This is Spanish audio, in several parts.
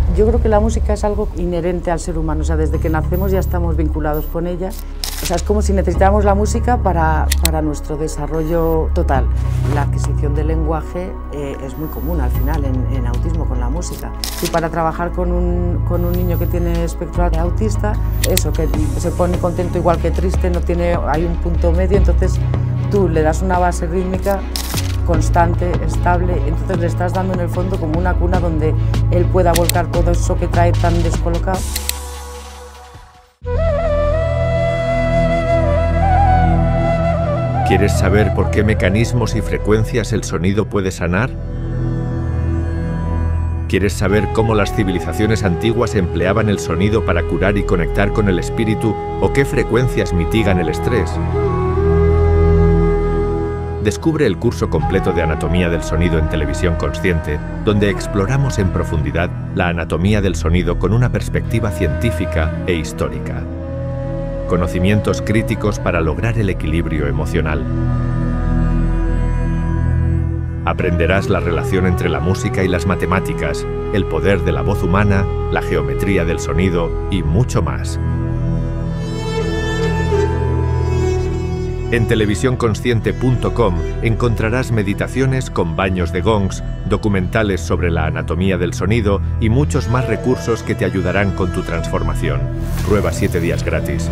Yo creo que la música es algo inherente al ser humano, o sea, desde que nacemos ya estamos vinculados con ella. O sea, es como si necesitáramos la música para nuestro desarrollo total. La adquisición del lenguaje es muy común al final en autismo con la música. Y para trabajar con un niño que tiene espectro autista, eso, que se pone contento igual que triste, hay un punto medio, entonces tú le das una base rítmica constante, estable, entonces le estás dando en el fondo como una cuna donde él pueda volcar todo eso que trae tan descolocado. ¿Quieres saber por qué mecanismos y frecuencias el sonido puede sanar? ¿Quieres saber cómo las civilizaciones antiguas empleaban el sonido para curar y conectar con el espíritu o qué frecuencias mitigan el estrés? Descubre el curso completo de Anatomía del Sonido en Televisión Consciente, donde exploramos en profundidad la anatomía del sonido con una perspectiva científica e histórica. Conocimientos críticos para lograr el equilibrio emocional. Aprenderás la relación entre la música y las matemáticas, el poder de la voz humana, la geometría del sonido y mucho más. En televisiónconsciente.com encontrarás meditaciones con baños de gongs, documentales sobre la anatomía del sonido y muchos más recursos que te ayudarán con tu transformación. Prueba 7 días gratis.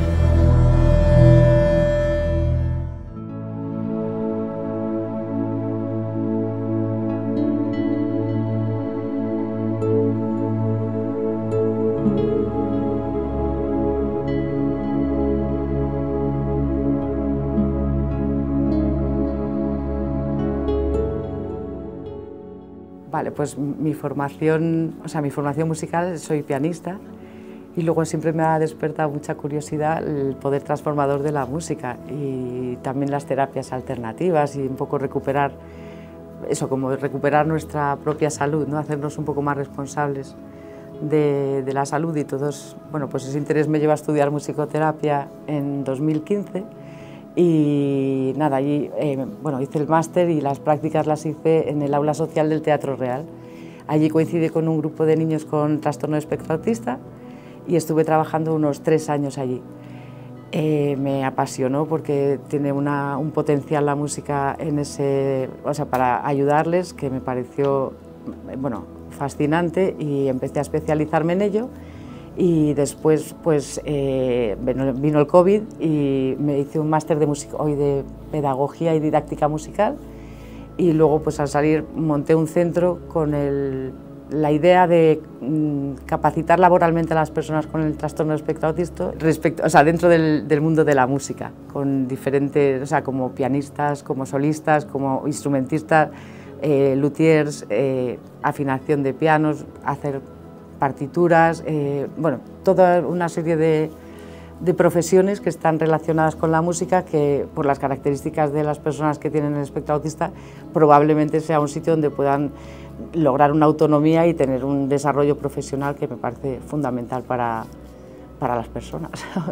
Vale, pues mi formación musical, soy pianista y luego siempre me ha despertado mucha curiosidad el poder transformador de la música y también las terapias alternativas y un poco recuperar eso, como recuperar nuestra propia salud, ¿no? Hacernos un poco más responsables de la salud y todos, bueno, pues ese interés me lleva a estudiar musicoterapia en 2015. Y nada, allí hice el máster y las prácticas las hice en el aula social del Teatro Real. Allí coincidí con un grupo de niños con trastorno de espectro autista y estuve trabajando unos 3 años allí. Me apasionó porque tiene un potencial la música para ayudarles que me pareció fascinante y empecé a especializarme en ello. Y después vino el COVID y me hice un máster de pedagogía y didáctica musical y luego pues al salir monté un centro con la idea de capacitar laboralmente a las personas con el trastorno de espectro autista dentro del mundo de la música, con diferentes, como pianistas, como solistas, como instrumentistas, luthiers, afinación de pianos, hacer partituras, toda una serie de profesiones que están relacionadas con la música que por las características de las personas que tienen el espectro autista probablemente sea un sitio donde puedan lograr una autonomía y tener un desarrollo profesional que me parece fundamental para las personas.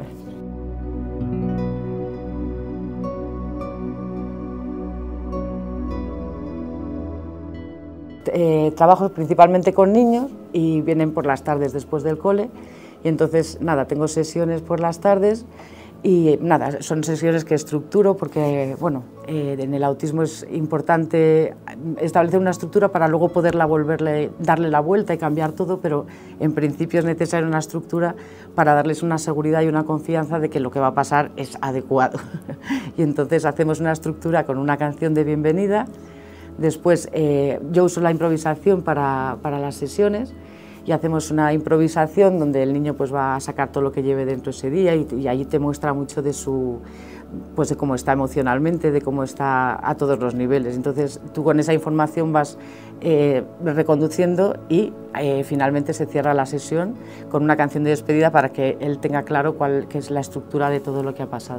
Trabajo principalmente con niños y vienen por las tardes después del cole y entonces nada, tengo sesiones por las tardes y nada, son sesiones que estructuro porque en el autismo es importante establecer una estructura para luego poderla darle la vuelta y cambiar todo, pero en principio es necesaria una estructura para darles una seguridad y una confianza de que lo que va a pasar es adecuado. Y entonces hacemos una estructura con una canción de bienvenida. Después yo uso la improvisación para las sesiones y hacemos una improvisación donde el niño pues va a sacar todo lo que lleve dentro ese día y allí te muestra mucho de cómo está emocionalmente, de cómo está a todos los niveles. Entonces tú con esa información vas reconduciendo y finalmente se cierra la sesión con una canción de despedida para que él tenga claro qué es la estructura de todo lo que ha pasado.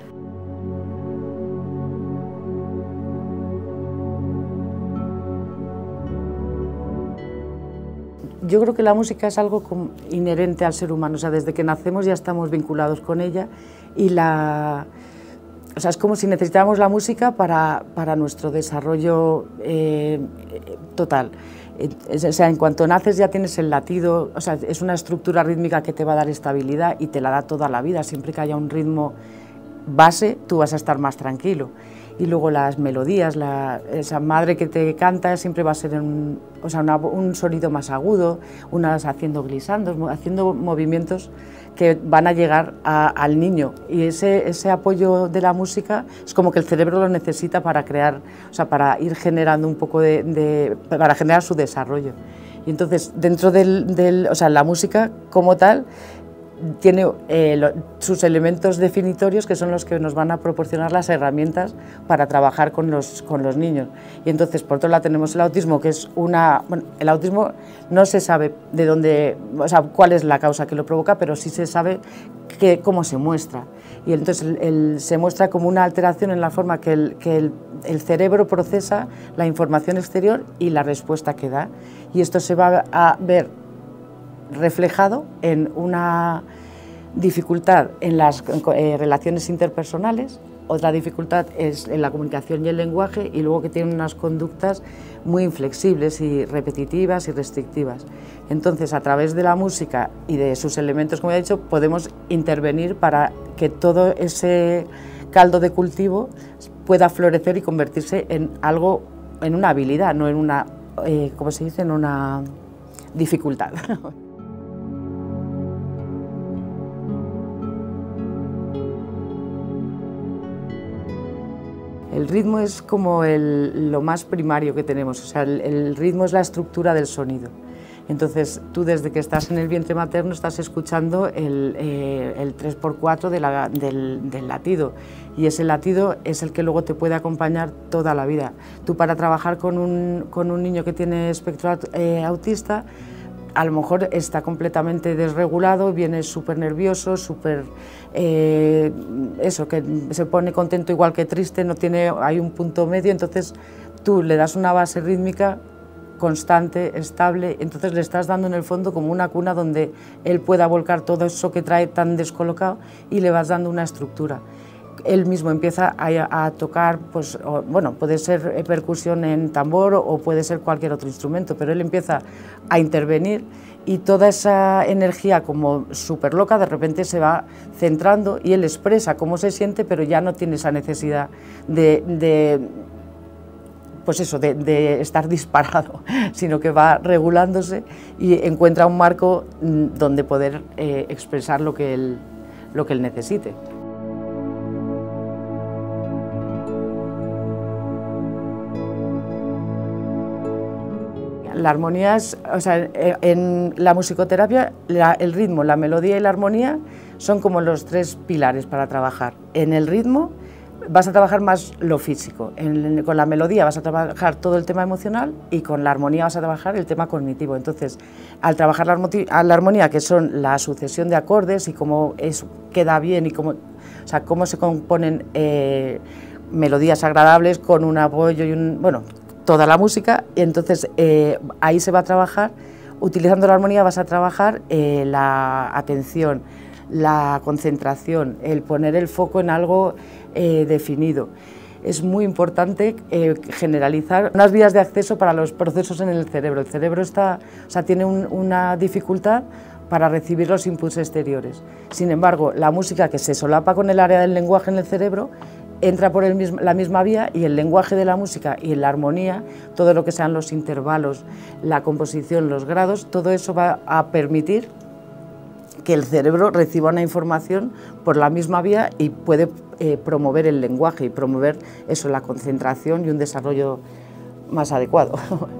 Yo creo que la música es algo inherente al ser humano, o sea, desde que nacemos ya estamos vinculados con ella y es como si necesitáramos la música para nuestro desarrollo total. O sea, en cuanto naces ya tienes el latido, o sea, es una estructura rítmica que te va a dar estabilidad y te la da toda la vida. Siempre que haya un ritmo base, tú vas a estar más tranquilo. Y luego las melodías, esa madre que te canta siempre va a ser un sonido más agudo, unas haciendo glissandos, haciendo movimientos que van a llegar al niño. Y ese apoyo de la música es como que el cerebro lo necesita para crear, o sea, para ir generando un poco para generar su desarrollo. Y entonces, dentro o sea, la música como tal, tiene sus elementos definitorios, que son los que nos van a proporcionar las herramientas para trabajar con los niños. Y entonces, por otro lado, tenemos el autismo, que es bueno, el autismo no se sabe de dónde, o sea, cuál es la causa que lo provoca, pero sí se sabe cómo se muestra. Y entonces se muestra como una alteración en la forma que el cerebro procesa la información exterior y la respuesta que da. Y esto se va a ver reflejado en una dificultad en las relaciones interpersonales, otra dificultad es en la comunicación y el lenguaje, y luego que tienen unas conductas muy inflexibles y repetitivas y restrictivas. Entonces, a través de la música y de sus elementos, como he dicho, podemos intervenir para que todo ese caldo de cultivo pueda florecer y convertirse en algo, en una habilidad, no en una, ¿cómo se dice?, en una dificultad. El ritmo es como lo más primario que tenemos, o sea, el ritmo es la estructura del sonido. Entonces, tú desde que estás en el vientre materno estás escuchando el 3x4 del latido, y ese latido es el que luego te puede acompañar toda la vida. Tú, para trabajar con un niño que tiene espectro autista, a lo mejor está completamente desregulado, viene súper nervioso, que se pone contento igual que triste, hay un punto medio. Entonces tú le das una base rítmica constante, estable, entonces le estás dando en el fondo como una cuna donde él pueda volcar todo eso que trae tan descolocado, y le vas dando una estructura. Él mismo empieza a tocar, pues, bueno, puede ser percusión en tambor o puede ser cualquier otro instrumento, pero él empieza a intervenir y toda esa energía como súper loca de repente se va centrando, y él expresa cómo se siente, pero ya no tiene esa necesidad pues eso, de estar disparado, sino que va regulándose y encuentra un marco donde poder expresar lo que él necesite. La armonía es, o sea, en la musicoterapia, el ritmo, la melodía y la armonía son como los tres pilares para trabajar. En el ritmo vas a trabajar más lo físico, con la melodía vas a trabajar todo el tema emocional, y con la armonía vas a trabajar el tema cognitivo. Entonces, al trabajar la armonía, que son la sucesión de acordes y cómo queda bien y cómo se componen melodías agradables con un apoyo y bueno, toda la música, y entonces ahí se va a trabajar, utilizando la armonía vas a trabajar la atención, la concentración, el poner el foco en algo definido. Es muy importante generalizar unas vías de acceso para los procesos en el cerebro. El cerebro tiene una dificultad para recibir los inputs exteriores. Sin embargo, la música, que se solapa con el área del lenguaje en el cerebro, entra por la misma vía, y el lenguaje de la música y la armonía, todo lo que sean los intervalos, la composición, los grados, todo eso va a permitir que el cerebro reciba una información por la misma vía y puede promover el lenguaje y promover eso, la concentración y un desarrollo más adecuado.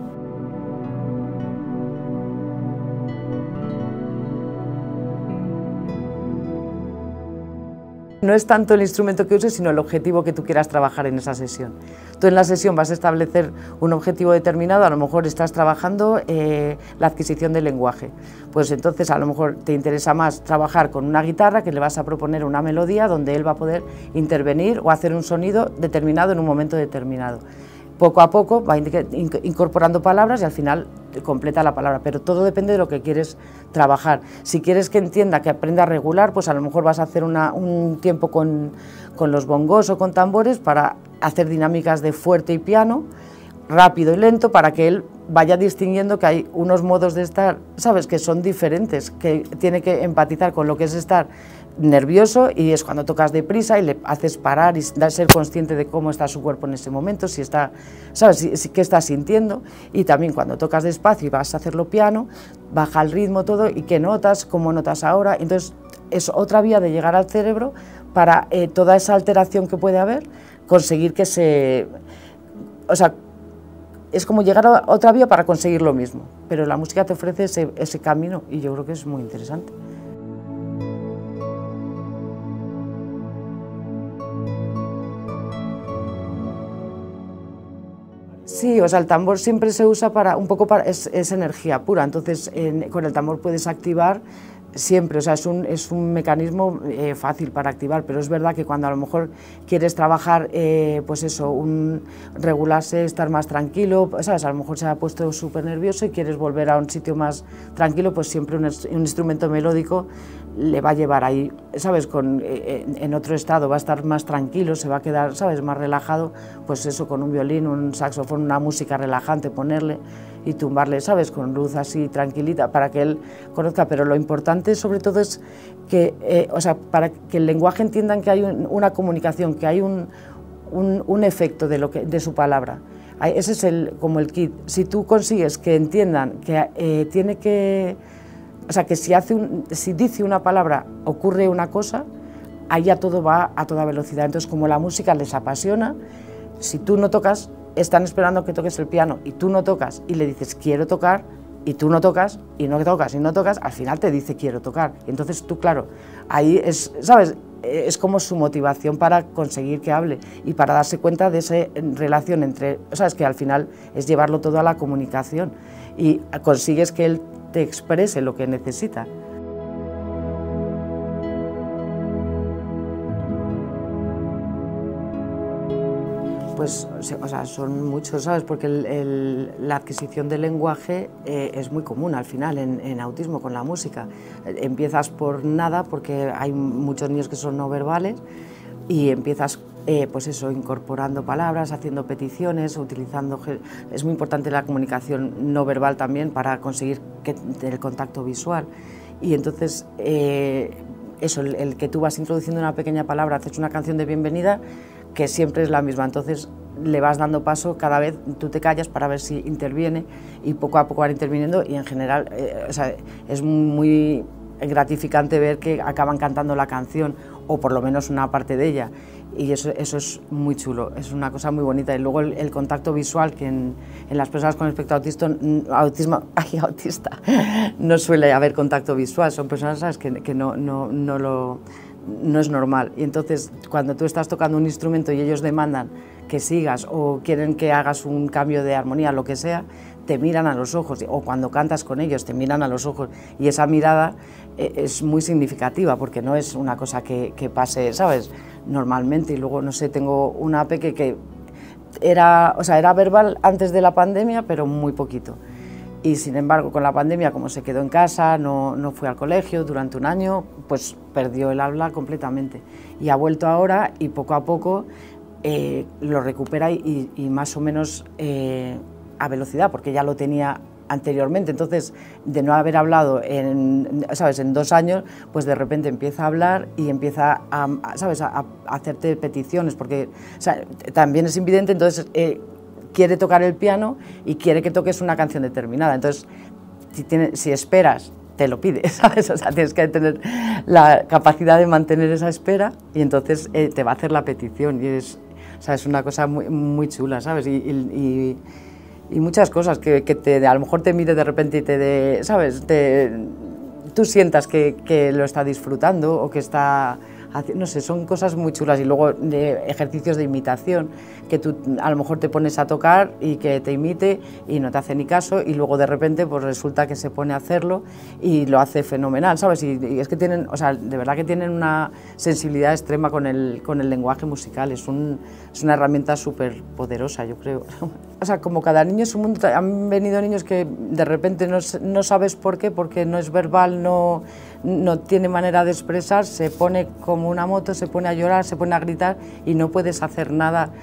No es tanto el instrumento que uses, sino el objetivo que tú quieras trabajar en esa sesión. Tú en la sesión vas a establecer un objetivo determinado, a lo mejor estás trabajando la adquisición del lenguaje. Pues entonces a lo mejor te interesa más trabajar con una guitarra, que le vas a proponer una melodía donde él va a poder intervenir o hacer un sonido determinado en un momento determinado. Poco a poco va incorporando palabras y al final completa la palabra, pero todo depende de lo que quieres trabajar. Si quieres que entienda, que aprenda a regular, pues a lo mejor vas a hacer un tiempo con los bongos o con tambores para hacer dinámicas de fuerte y piano, rápido y lento para que él vaya distinguiendo que hay unos modos de estar, ¿sabes?, que son diferentes, que tiene que empatizar con lo que es estar nervioso, y es cuando tocas deprisa y le haces parar y ser consciente de cómo está su cuerpo en ese momento, si está, ¿sabes?, qué está sintiendo. Y también cuando tocas despacio y vas a hacerlo piano, baja el ritmo todo y qué notas, cómo notas ahora. Entonces es otra vía de llegar al cerebro para toda esa alteración que puede haber, conseguir que se... O sea, es como llegar a otra vía para conseguir lo mismo, pero la música te ofrece ese camino y yo creo que es muy interesante. Sí, o sea, el tambor siempre se usa para, un poco para, es energía pura, entonces con el tambor puedes activar siempre, o sea, es un mecanismo fácil para activar, pero es verdad que cuando a lo mejor quieres trabajar, pues eso, regularse, estar más tranquilo, ¿sabes? A lo mejor se ha puesto súper nervioso y quieres volver a un sitio más tranquilo, pues siempre un instrumento melódico le va a llevar ahí, ¿sabes? En otro estado, va a estar más tranquilo, se va a quedar, ¿sabes?, más relajado, pues eso, con un violín, un saxofón, una música relajante, ponerle y tumbarle, ¿sabes?, con luz así tranquilita, para que él conozca. Pero lo importante sobre todo es que, o sea, para que el lenguaje entiendan que hay una comunicación, que hay un efecto de su palabra. Ese es como el kit. Si tú consigues que entiendan que tiene que... O sea, que si dice una palabra ocurre una cosa, ahí ya todo va a toda velocidad. Entonces, como la música les apasiona, si tú no tocas, están esperando que toques el piano y tú no tocas y le dices quiero tocar y tú no tocas y no tocas y no tocas, al final te dice quiero tocar. Y entonces tú, claro, ahí es, ¿sabes?, es como su motivación para conseguir que hable y para darse cuenta de esa relación entre, ¿sabes?, que al final es llevarlo todo a la comunicación y consigues que él te exprese lo que necesita. Pues, o sea, son muchos, ¿sabes? Porque la adquisición del lenguaje es muy común al final en autismo con la música. Empiezas por nada, porque hay muchos niños que son no verbales, y empiezas, pues eso, incorporando palabras, haciendo peticiones, utilizando... Es muy importante la comunicación no verbal también para conseguir el contacto visual. Y entonces, eso, el que tú vas introduciendo una pequeña palabra, haces una canción de bienvenida, que siempre es la misma, entonces le vas dando paso, cada vez tú te callas para ver si interviene y poco a poco van interviniendo y en general o sea, es muy gratificante ver que acaban cantando la canción o por lo menos una parte de ella y eso es muy chulo, es una cosa muy bonita. Y luego el contacto visual, que en las personas con espectro autista no suele haber contacto visual, son personas, ¿sabes?, que no es normal, y entonces cuando tú estás tocando un instrumento y ellos demandan que sigas o quieren que hagas un cambio de armonía, lo que sea, te miran a los ojos, o cuando cantas con ellos te miran a los ojos, y esa mirada es muy significativa porque no es una cosa que pase, ¿sabes?, normalmente. Y luego, no sé, tengo una peque que era verbal antes de la pandemia, pero muy poquito. Y sin embargo, con la pandemia, como se quedó en casa, no fue al colegio durante un año, pues perdió el habla completamente. Y ha vuelto ahora y poco a poco lo recupera y más o menos a velocidad, porque ya lo tenía anteriormente. Entonces, de no haber hablado ¿sabes?, en 2 años, pues de repente empieza a hablar y empieza ¿sabes?, a hacerte peticiones, porque, o sea, también es invidente, entonces... quiere tocar el piano y quiere que toques una canción determinada. Entonces, si esperas, te lo pide, ¿sabes? O sea, tienes que tener la capacidad de mantener esa espera y entonces te va a hacer la petición. Y es una cosa muy, muy chula, ¿sabes? Y muchas cosas que a lo mejor te mire de repente y ¿sabes?, tú sientas que lo está disfrutando o que está... No sé, son cosas muy chulas. Y luego ejercicios de imitación, que tú a lo mejor te pones a tocar y que te imite y no te hace ni caso, y luego de repente pues resulta que se pone a hacerlo y lo hace fenomenal, ¿sabes? Y es que tienen, o sea, de verdad que tienen una sensibilidad extrema con el lenguaje musical, es una herramienta súper poderosa, yo creo. O sea, como cada niño es un mundo, han venido niños que de repente no sabes por qué, porque no es verbal, no tiene manera de expresar, se pone como una moto, se pone a llorar, se pone a gritar y no puedes hacer nada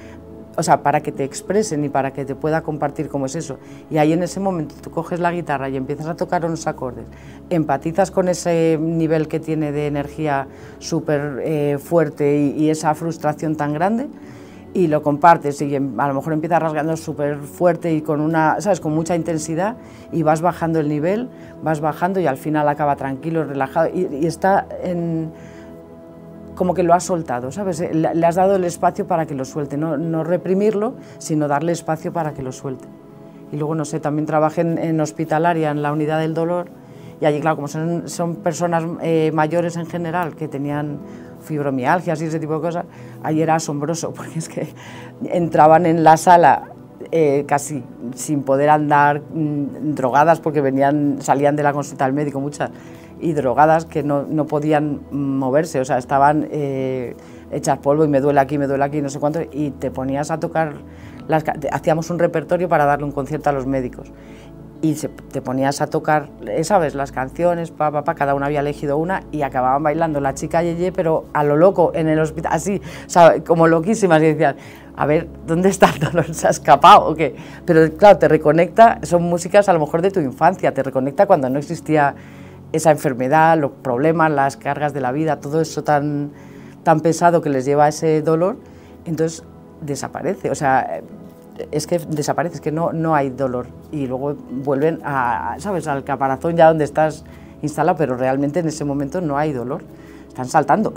o sea, para que te expresen y para que te pueda compartir cómo es eso. Y ahí en ese momento tú coges la guitarra y empiezas a tocar unos acordes, empatizas con ese nivel que tiene de energía súper fuerte y esa frustración tan grande, y lo compartes y a lo mejor empiezas rasgando súper fuerte y con ¿sabes?, con mucha intensidad, y vas bajando el nivel, vas bajando y al final acaba tranquilo, relajado y está como que lo has soltado, ¿sabes? Le has dado el espacio para que lo suelte, no reprimirlo, sino darle espacio para que lo suelte. Y luego, no sé, también trabajé en hospitalaria, en la unidad del dolor, y allí, claro, como son personas mayores en general que tenían fibromialgias y ese tipo de cosas, allí era asombroso, porque es que entraban en la sala casi sin poder andar, drogadas, porque salían de la consulta del médico muchas, y drogadas que no podían moverse, o sea, estaban hechas polvo y me duele aquí, no sé cuánto, y te ponías a tocar, hacíamos un repertorio para darle un concierto a los médicos, y te ponías a tocar, ¿sabes?, las canciones, cada una había elegido una, y acababan bailando la chica Yeye, pero a lo loco, en el hospital, así, o sea, como loquísimas, y decían, a ver, ¿dónde está el dolor? ¿Se ha escapado o qué? Pero claro, te reconecta, son músicas a lo mejor de tu infancia, te reconecta cuando no existía esa enfermedad, los problemas, las cargas de la vida, todo eso tan pesado que les lleva a ese dolor, entonces desaparece, o sea, es que desaparece, es que no hay dolor, y luego vuelven ¿sabes?, al caparazón ya donde estás instalado, pero realmente en ese momento no hay dolor, están saltando.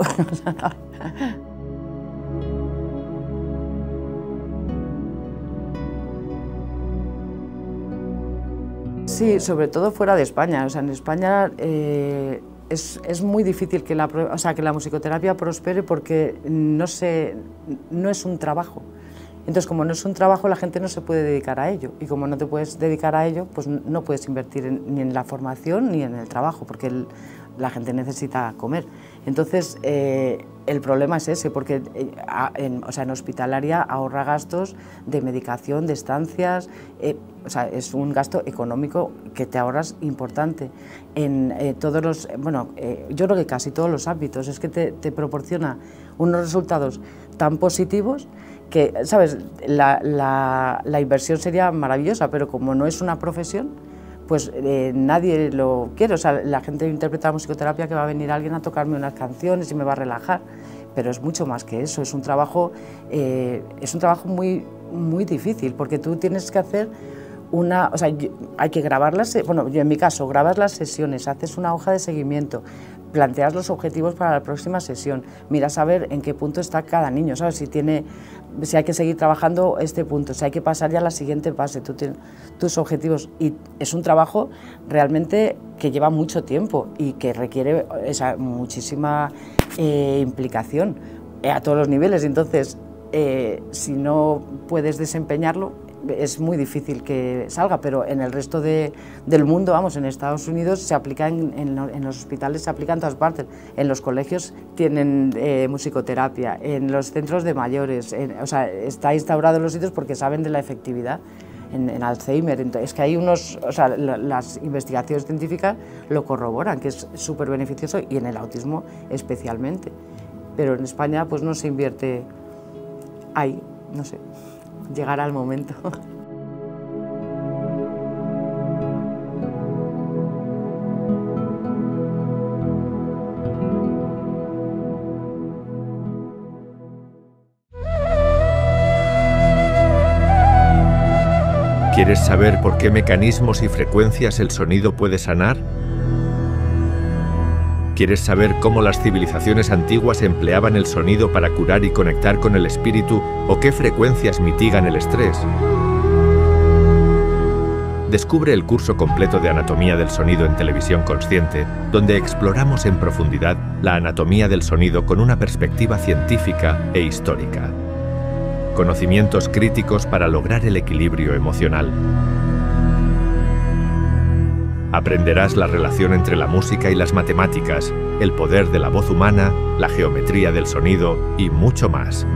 Sí, sobre todo fuera de España, o sea, en España es muy difícil que la musicoterapia prospere, porque no es un trabajo. Entonces, como no es un trabajo, la gente no se puede dedicar a ello, y como no te puedes dedicar a ello, pues no puedes invertir ni en la formación ni en el trabajo, porque la gente necesita comer. Entonces, el problema es ese, porque en hospitalaria ahorra gastos de medicación, de estancias, o sea, es un gasto económico que te ahorras importante. En todos los, yo creo que casi todos los ámbitos, es que te proporciona unos resultados tan positivos que, ¿sabes?, la inversión sería maravillosa, pero como no es una profesión, pues nadie lo quiere. O sea, la gente interpreta la musicoterapia que va a venir alguien a tocarme unas canciones y me va a relajar, pero es mucho más que eso, es un trabajo muy, muy difícil, porque tú tienes que hacer o sea, hay que grabarlas, yo en mi caso, grabas las sesiones, haces una hoja de seguimiento, planteas los objetivos para la próxima sesión, miras a ver en qué punto está cada niño, ¿sabes? Si hay que seguir trabajando este punto, si hay que pasar ya a la siguiente fase, tú tienes tus objetivos, y es un trabajo realmente que lleva mucho tiempo y que requiere muchísima implicación a todos los niveles. Entonces, si no puedes desempeñarlo, es muy difícil que salga, pero en el resto del mundo, vamos, en Estados Unidos se aplica, en los hospitales se aplica en todas partes, en los colegios tienen musicoterapia, en los centros de mayores, o sea, está instaurado en los sitios porque saben de la efectividad. En Alzheimer, es que hay las investigaciones científicas lo corroboran, que es súper beneficioso, y en el autismo especialmente, pero en España pues no se invierte ahí, no sé. Llegará el momento. ¿Quieres saber por qué mecanismos y frecuencias el sonido puede sanar? ¿Quieres saber cómo las civilizaciones antiguas empleaban el sonido para curar y conectar con el espíritu, o qué frecuencias mitigan el estrés? Descubre el curso completo de Anatomía del Sonido en Televisión Consciente, donde exploramos en profundidad la anatomía del sonido con una perspectiva científica e histórica. Conocimientos críticos para lograr el equilibrio emocional. Aprenderás la relación entre la música y las matemáticas, el poder de la voz humana, la geometría del sonido y mucho más.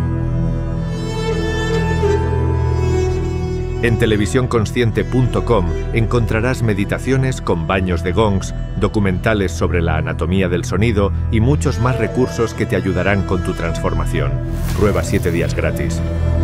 En televisiónconsciente.com encontrarás meditaciones con baños de gongs, documentales sobre la anatomía del sonido y muchos más recursos que te ayudarán con tu transformación. Prueba 7 días gratis.